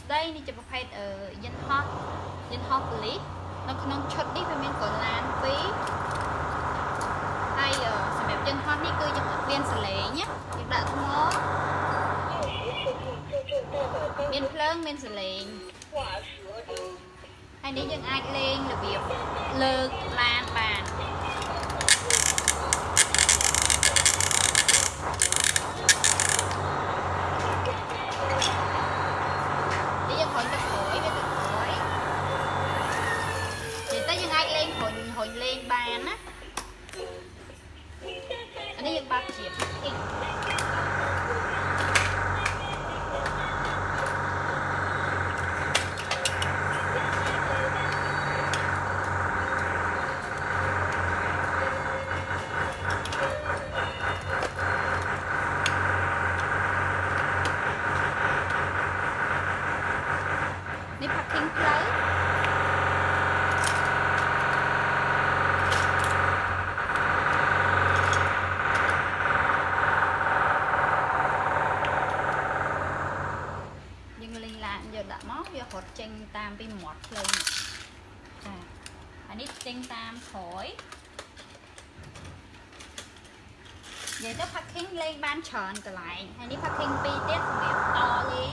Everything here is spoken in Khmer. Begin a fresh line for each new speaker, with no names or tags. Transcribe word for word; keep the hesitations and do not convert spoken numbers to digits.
ស្ដីនេះជាប្រភេទយន្តហោះយន្តហោះប៉ូលីសនៅក្នុងឈុតនេះវាមានកូឡានពីរហើយសម្រាប់យន្តហោះនេះគឺយើងអត់មានសលេងណាយើងដាក់ថ្មមានភ្លើងមានសលេងហើយនេះយើងអាចលេងរបៀបលើកឡានបាននេះយើងហុញទៅក្រោយវាទៅក្រោយនិយាយទៅយើងអាចលេងហុញហុញលេងបានណាអានេះយើងបាក់ជាអ៊ីកនេះ parking ផ្លូវយើងលេងឡានយកដាក់មកវារត់ចេញតាមពីមាត់ផ្លូវនេះចាអានេះចេញតាមក្រោយនិយាយទៅ parking លេងបានច្រើនកន្លែងហើយនេះ parking ពីរទៀតសម្រាប់តលេង